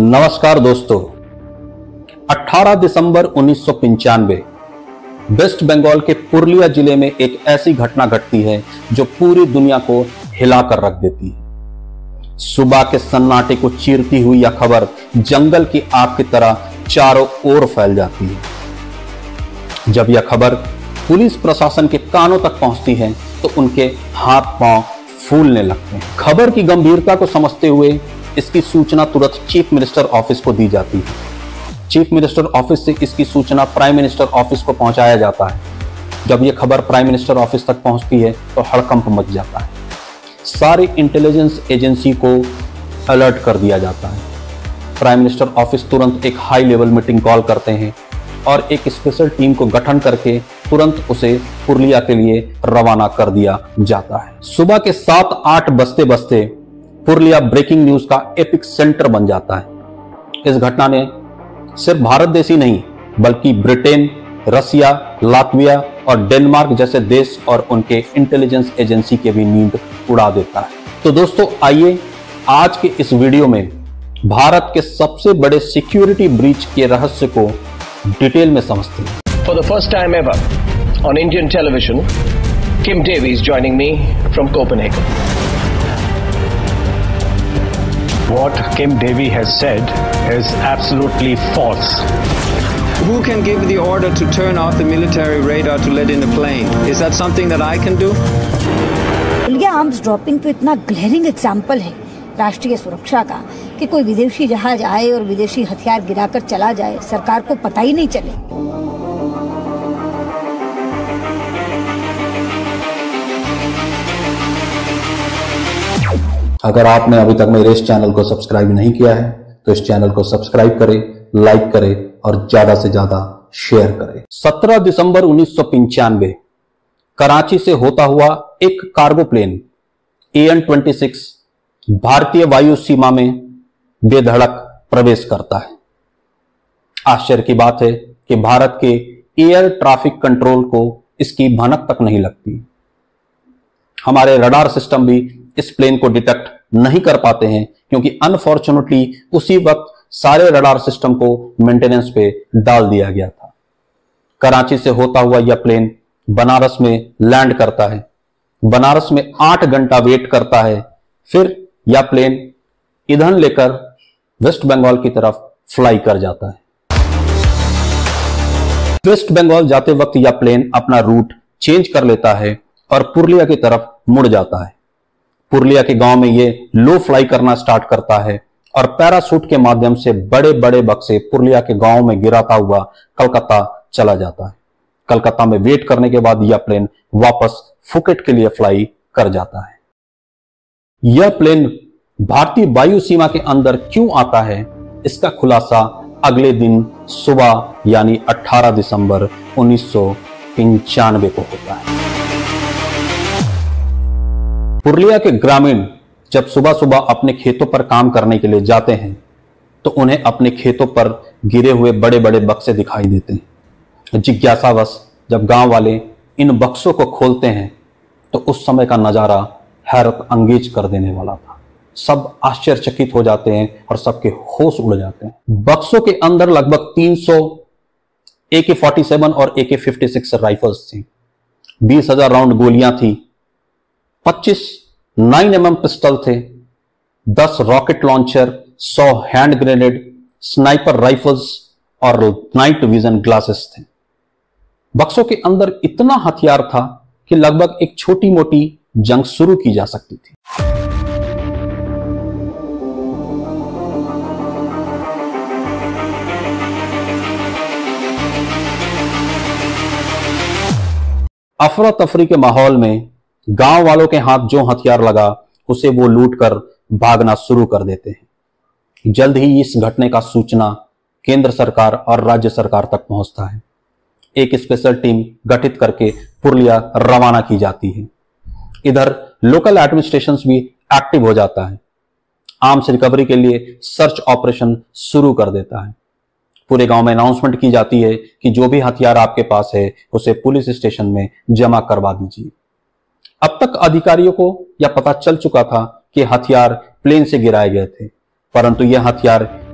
नमस्कार दोस्तों, 18 दिसंबर 1995 वेस्ट बंगाल के पुरुलिया जिले में एक ऐसी घटना घटती है जो पूरी दुनिया को हिलाकर रख देती है। सुबह के सन्नाटे को चीरती हुई यह खबर जंगल की आग की तरह चारों ओर फैल जाती है। जब यह खबर पुलिस प्रशासन के कानों तक पहुंचती है तो उनके हाथ पांव फूलने लगते हैं। खबर की गंभीरता को समझते हुए इसकी सूचना तुरंत चीफ मिनिस्टर ऑफिस को दी जाती है। चीफ मिनिस्टर ऑफिस से इसकी सूचना प्राइम मिनिस्टर ऑफिस को पहुंचाया जाता है। जब यह खबर प्राइम मिनिस्टर ऑफिस तक पहुंचती है तो हड़कंप मच जाता है। सारी इंटेलिजेंस एजेंसी को अलर्ट कर दिया जाता है। प्राइम मिनिस्टर ऑफिस तुरंत एक हाई लेवल मीटिंग कॉल करते हैं और एक स्पेशल टीम को गठन करके तुरंत उसे पुरुलिया के लिए रवाना कर दिया जाता है। सुबह के 7-8 बजते बजते पुरुलिया ब्रेकिंग न्यूज का एपिक सेंटर बन जाता है। इस घटना ने सिर्फ भारत देश ही नहीं बल्कि ब्रिटेन, रसिया, लातविया और डेनमार्क जैसे देश और उनके इंटेलिजेंस एजेंसी के भी नींद उड़ा देता है। तो दोस्तों आइए आज के इस वीडियो में भारत के सबसे बड़े सिक्योरिटी ब्रीच के रहस्य को डिटेल में समझते हैं। For the first time ever on Indian television, Kim Davies joining me from Copenhagen. What Kim Davie has said is absolutely false. Who can give the order to turn off the military radar to let in a plane? Is that something that I can do? Purulia arms dropping तो इतना glaring example है राष्ट्रीय सुरक्षा का कि कोई विदेशी जहाज आए और विदेशी हथियार गिराकर चला जाए, सरकार को पता ही नहीं चले। अगर आपने अभी तक मेरे इस चैनल को सब्सक्राइब नहीं किया है तो इस चैनल को सब्सक्राइब करें, लाइक करें और ज्यादा से ज्यादा शेयर करें। 17 दिसंबर 1995 कराची से होता हुआ एक कार्गो प्लेन AN-26 भारतीय वायु सीमा में बेधड़क प्रवेश करता है। आश्चर्य की बात है कि भारत के एयर ट्रैफिक कंट्रोल को इसकी भनक तक नहीं लगती। हमारे रडार सिस्टम भी इस प्लेन को डिटेक्ट नहीं कर पाते हैं क्योंकि अनफॉर्चुनेटली उसी वक्त सारे रडार सिस्टम को मेंटेनेंस पे डाल दिया गया था। कराची से होता हुआ यह प्लेन बनारस में लैंड करता है। बनारस में 8 घंटा वेट करता है। फिर यह प्लेन ईंधन लेकर वेस्ट बंगाल की तरफ फ्लाई कर जाता है। वेस्ट बंगाल जाते वक्त यह प्लेन अपना रूट चेंज कर लेता है और पुरुलिया की तरफ मुड़ जाता है। पुरुलिया के गांव में ये लो फ्लाई करना स्टार्ट करता है और पैराशूट के माध्यम से बड़े बड़े बक्से पुरुलिया के गांव में गिराता हुआ कलकत्ता चला जाता है। कलकत्ता में वेट करने के बाद यह प्लेन वापस फुकेट के लिए फ्लाई कर जाता है। यह प्लेन भारतीय वायु सीमा के अंदर क्यों आता है, इसका खुलासा अगले दिन सुबह यानी 18 दिसंबर 1995 को होता है। पुरुलिया के ग्रामीण जब सुबह सुबह अपने खेतों पर काम करने के लिए जाते हैं तो उन्हें अपने खेतों पर गिरे हुए बड़े बड़े बक्से दिखाई देते हैं। जिज्ञासावश जब गांव वाले इन बक्सों को खोलते हैं तो उस समय का नजारा हैरत अंगेज कर देने वाला था। सब आश्चर्यचकित हो जाते हैं और सबके होश उड़ जाते हैं। बक्सों के अंदर लगभग 300 AK-47 और AK-56 राइफल्स थी, 20,000 राउंड गोलियां थी, 25 9mm पिस्टल थे, 10 rocket launcher, 100 hand grenade, sniper rifles और नाइट विजन ग्लासेस थे। बक्सों के अंदर इतना हथियार था कि लगभग एक छोटी मोटी जंग शुरू की जा सकती थी। अफरा तफरी के माहौल में गांव वालों के हाथ जो हथियार लगा उसे वो लूट कर भागना शुरू कर देते हैं। जल्द ही इस घटने का सूचना केंद्र सरकार और राज्य सरकार तक पहुंचता है। एक स्पेशल टीम गठित करके पुरुलिया रवाना की जाती है। इधर लोकल एडमिनिस्ट्रेशंस भी एक्टिव हो जाता है। आर्म्स रिकवरी के लिए सर्च ऑपरेशन शुरू कर देता है। पूरे गांव में अनाउंसमेंट की जाती है कि जो भी हथियार आपके पास है उसे पुलिस स्टेशन में जमा करवा दीजिए। अब तक अधिकारियों को यह पता चल चुका था कि हथियार प्लेन से गिराए गए थे, परंतु यह हथियार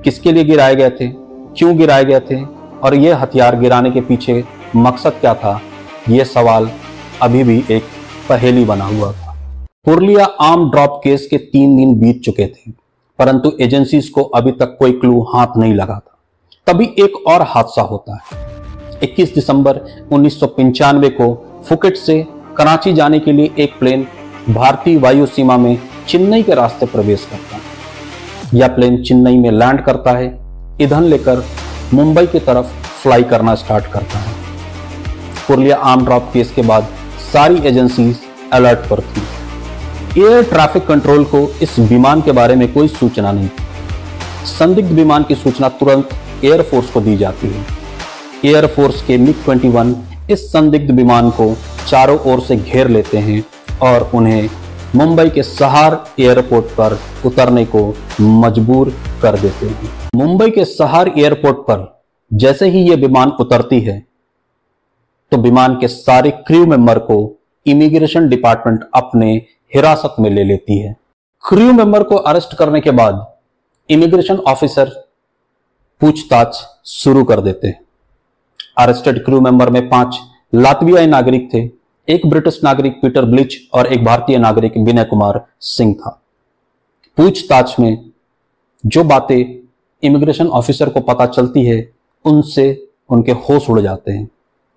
किसके लिए गिराए गए थे, क्यों गिराए गए थे और ये हथियार गिराने के पीछे मकसद क्या था, ये सवाल अभी भी एक पहेली बना हुआ था। पुरलिया आर्म ड्रॉप केस के 3 दिन बीत चुके थे, परंतु एजेंसीज को अभी तक कोई क्लू हाथ नहीं लगा था। तभी एक और हादसा होता है। 21 दिसंबर 1995 को फुकेट से कराची जाने के लिए एक प्लेन भारतीय वायु सीमा में चेन्नई के रास्ते प्रवेश करता है। यह प्लेन चेन्नई में लैंड करता है, ईंधन लेकर मुंबई की तरफ फ्लाई करना स्टार्ट करता है। पुरलिया आर्म ड्रॉप केस के बाद सारी एजेंसीज अलर्ट पर थी। एयर ट्रैफिक कंट्रोल को इस विमान के बारे में कोई सूचना नहीं थी। संदिग्ध विमान की सूचना तुरंत एयरफोर्स को दी जाती है। एयरफोर्स के MiG-21 इस संदिग्ध विमान को चारों ओर से घेर लेते हैं और उन्हें मुंबई के सहार एयरपोर्ट पर उतरने को मजबूर कर देते हैं। मुंबई के सहार एयरपोर्ट पर जैसे ही यह विमान उतरती है तो विमान के सारे क्रू मेंबर को इमिग्रेशन डिपार्टमेंट अपने हिरासत में ले लेती है। क्रू मेंबर को अरेस्ट करने के बाद इमिग्रेशन ऑफिसर पूछताछ शुरू कर देते हैं। अरेस्टेड क्रू मेंबर में 5 लातवियाई नागरिक थे, एक ब्रिटिश नागरिक पीटर ब्लिच और एक भारतीय नागरिक विनय कुमार सिंह था। पूछताछ में जो बातें इमिग्रेशन ऑफिसर को पता चलती है उनसे उनके होश उड़ जाते हैं।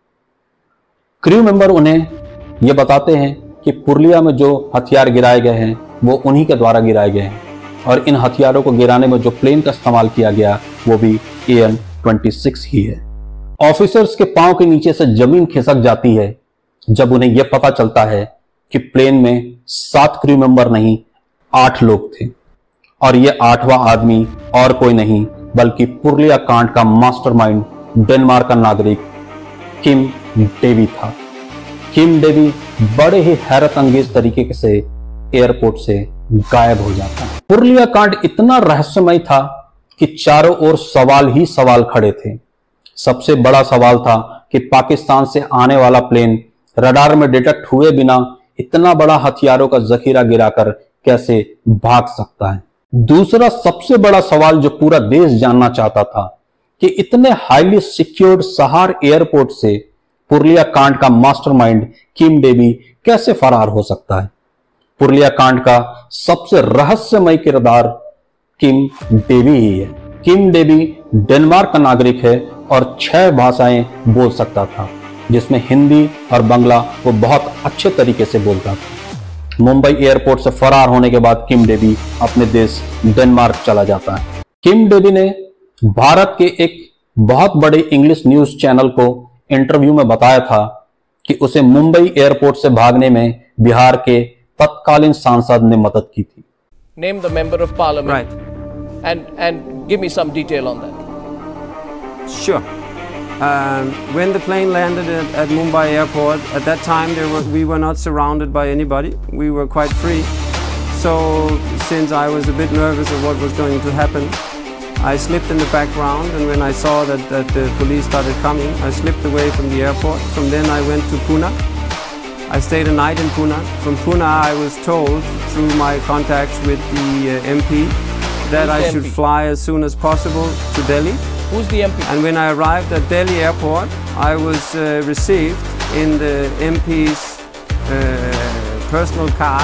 क्रू मेंबर उन्हें यह बताते हैं कि पुरलिया में जो हथियार गिराए गए हैं वो उन्हीं के द्वारा गिराए गए हैं और इन हथियारों को गिराने में जो प्लेन का इस्तेमाल किया गया वो भी AN-26 ही है। ऑफिसर्स के पांव के नीचे से जमीन खिसक जाती है जब उन्हें यह पता चलता है कि प्लेन में 7 क्रू मेंबर नहीं 8 लोग थे और यह 8वां आदमी और कोई नहीं बल्कि पुरलिया कांड का मास्टरमाइंड डेनमार्क का नागरिक किम डेवी था। किम डेवी बड़े ही हैरत अंगेज तरीके से एयरपोर्ट से गायब हो जाता है। पुरलिया कांड इतना रहस्यमय था कि चारों ओर सवाल ही सवाल खड़े थे। सबसे बड़ा सवाल था कि पाकिस्तान से आने वाला प्लेन रडार में डिटेक्ट हुए बिना इतना बड़ा हथियारों का जखीरा गिराकर कैसे भाग सकता है। दूसरा सबसे बड़ा सवाल जो पूरा देश जानना चाहता था कि इतने हाईली सिक्योर्ड सहार एयरपोर्ट से पुरलिया कांड का मास्टरमाइंड किम डेवी कैसे फरार हो सकता है। पुरलिया कांड का सबसे रहस्यमय किरदार किम डेवी ही है। किम डेवी डेनमार्क का नागरिक है और 6 भाषाएं बोल सकता था, जिसमें हिंदी और बांग्ला वो बहुत अच्छे तरीके से बोलता था। मुंबई एयरपोर्ट से फरार होने के बाद किम डेवी अपने देश डेनमार्क चला जाता है। किम डेवी ने भारत के एक बहुत बड़े इंग्लिश न्यूज चैनल को इंटरव्यू में बताया था कि उसे मुंबई एयरपोर्ट से भागने में बिहार के तत्कालीन सांसद ने मदद की थी। Name the member of parliament, right, and give me some detail on that. Sure. When the plane landed at Mumbai airport, at that time we were not surrounded by anybody. We were quite free. So since I was a bit nervous of what was going to happen, I slipped in the background, and when I saw that the police started coming, I slipped away from the airport. From then I went to Pune. I stayed a night in Pune. From Pune I was told through my contacts with the MP that I should fly as soon as possible to Delhi. Who's the MP? And when I arrived at Delhi airport, I was received in the MP's personal car.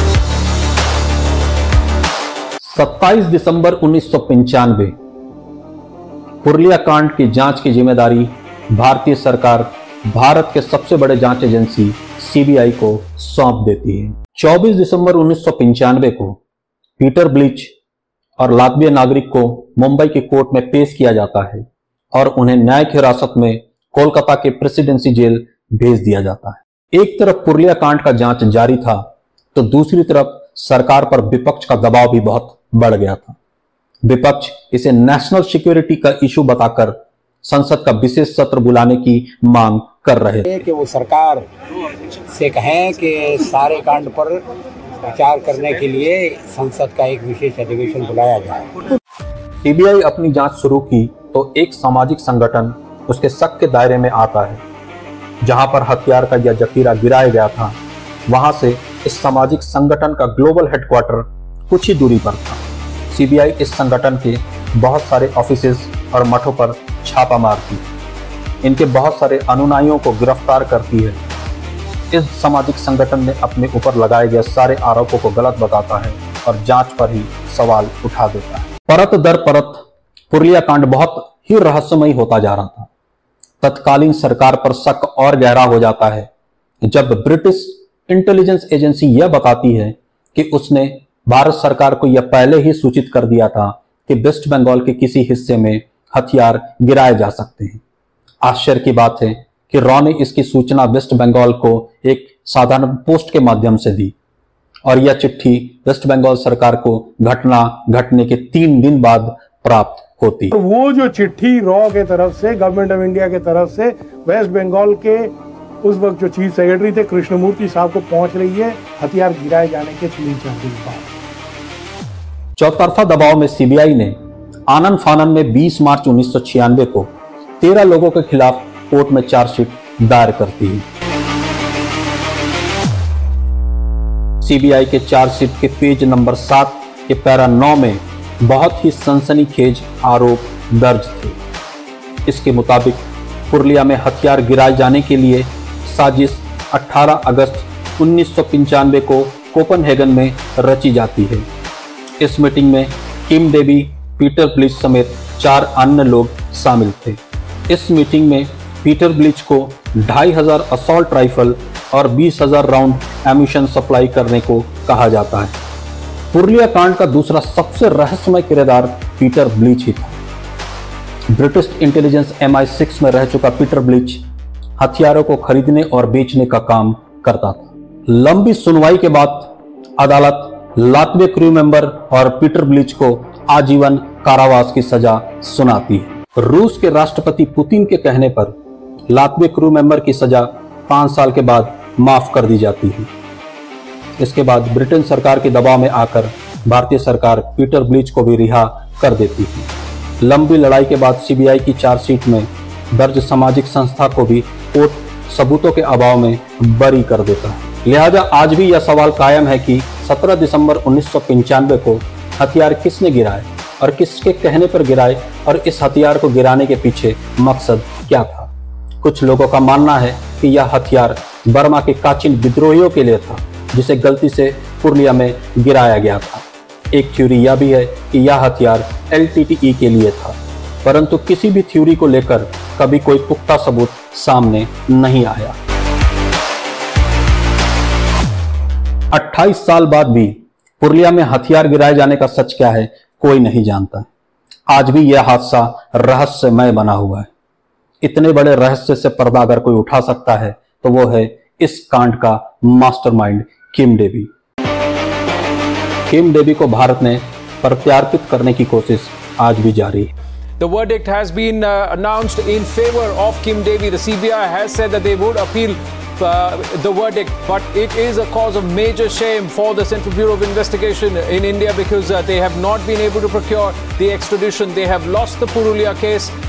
27 दिसंबर 1995 पुरलिया कांड की जांच की जिम्मेदारी भारतीय सरकार भारत के सबसे बड़े जांच एजेंसी CBI को सौंप देती है। 24 दिसंबर 1995 को पीटर ब्लिच और लातविया नागरिक को मुंबई की कोर्ट में पेश किया जाता है और उन्हें न्यायिक हिरासत में कोलकाता के प्रेसिडेंसी जेल भेज दिया जाता है। एक तरफ पुरलिया कांड का जांच जारी था तो दूसरी तरफ सरकार पर विपक्ष का दबाव भी बहुत बढ़ गया था। विपक्ष इसे नेशनल सिक्योरिटी का इशू बताकर संसद का विशेष सत्र बुलाने की मांग कर रहे थे कि वो सरकार से कहें कि सारे कांड पर विचार करने के लिए संसद का एक विशेष अधिवेशन बुलाया जाए। CBI अपनी जांच शुरू की तो एक सामाजिक संगठन उसके शक के दायरे में आता है। जहां पर हथियार का यह जखीरा गिराया गया था वहां से इस सामाजिक संगठन का ग्लोबल हेडक्वार्टर कुछ ही दूरी पर था। CBI इस संगठन के बहुत सारे ऑफिसेज और मठों पर छापा मारती है, इनके बहुत सारे अनुयायियों को गिरफ्तार करती है। इस सामाजिक संगठन ने अपने ऊपर लगाए गए सारे आरोपों को गलत बताता है और जांच पर ही सवाल उठा देता है। परत दर परत पुरुलिया कांड बहुत ही रहस्यमयी होता जा रहा था। तत्कालीन सरकार पर शक और गहरा हो जाता है जब ब्रिटिश इंटेलिजेंस एजेंसी यह बताती है कि उसने भारत सरकार को यह पहले ही सूचित कर दिया था कि वेस्ट बंगाल के किसी हिस्से में हथियार गिराए जा सकते हैं। आश्चर्य की बात है कि रॉ ने इसकी सूचना वेस्ट बंगाल को एक साधारण पोस्ट के माध्यम से दी और यह चिट्ठी वेस्ट बंगाल सरकार को घटना घटने के 3 दिन बाद प्राप्त होती। वो जो चिट्ठी रॉ के तरफ से, गवर्नमेंट ऑफ इंडिया के तरफ से वेस्ट बंगाल के उस वक्त जो चीफ सेक्रेटरी थे कृष्णमूर्ति साहब को पहुंच रही है हथियार गिराए जाने के 3-4 दिन बाद। चौतरफा दबाव में सीबीआई ने आनन फानन में 20 मार्च 1996 को 13 लोगों के खिलाफ कोर्ट में चार्जशीट दायर करती है। सीबीआई के चार्जशीट के पेज नंबर 7 के पैरा 9 में बहुत ही सनसनीखेज आरोप दर्ज थे। इसके मुताबिक पुरुलिया में हथियार गिराए जाने के लिए साजिश 18 अगस्त 1995 को कोपनहेगन में रची जाती है। इस मीटिंग में किम डेवी, पीटर ब्लिच समेत 4 अन्य लोग शामिल थे। इस मीटिंग में पीटर ब्लिच को 2500 असॉल्ट राइफल और 20,000 राउंड एम्यूनिशन सप्लाई करने को कहा जाता है। पुरुलिया कांड का दूसरा सबसे रहस्यमय किरदार पीटर ब्लिच ही था। ब्रिटिश इंटेलिजेंस MI6 में रह चुका पीटर ब्लिच हथियारों को खरीदने और बेचने का काम करता था। लंबी सुनवाई के बाद अदालत लातवे क्रू मेंबर और पीटर ब्लिच को आजीवन कारावास की सजा सुनाती है। रूस के राष्ट्रपति पुतिन के कहने पर लातवे क्रू मेंबर की सजा 5 साल के बाद माफ कर दी जाती है। इसके बाद ब्रिटेन सरकार के दबाव में आकर भारतीय सरकार पीटर ब्लिच को भी रिहा कर देती है। लंबी लड़ाई के बाद सीबीआई की चार्जशीट में दर्ज सामाजिक संस्था को भी कोर्ट सबूतों के अभाव में बरी कर देता है। लिहाजा आज भी यह सवाल कायम है कि 17 दिसंबर 1995 को हथियार किसने गिराए और किसके कहने पर गिराए और इस हथियार को गिराने के पीछे मकसद क्या था। कुछ लोगों का मानना है कि यह हथियार बर्मा के काचिन विद्रोहियों के लिए था जिसे गलती से पुरुलिया में गिराया गया था। एक थ्योरी यह भी है कि यह हथियार LTTE के लिए था, परंतु किसी भी थ्योरी को लेकर कभी कोई पुख्ता सबूत सामने नहीं आया। 28 साल बाद भी पुरुलिया में हथियार गिराए जाने का सच क्या है कोई नहीं जानता। आज भी यह हादसा रहस्यमय बना हुआ है। इतने बड़े रहस्य से पर्दा अगर कोई उठा सकता है तो वो है इस कांड का mastermind Kim Davy. Kim Davy को भारत ने प्रत्यार्पित करने की कोशिश आज भी जारी है। The verdict has been announced in favor of Kim Devi. The CBI has said that they would appeal the verdict, but it is a cause of major shame for the Central Bureau of Investigation in India because they have not been able to procure the extradition. They have lost the Purulia case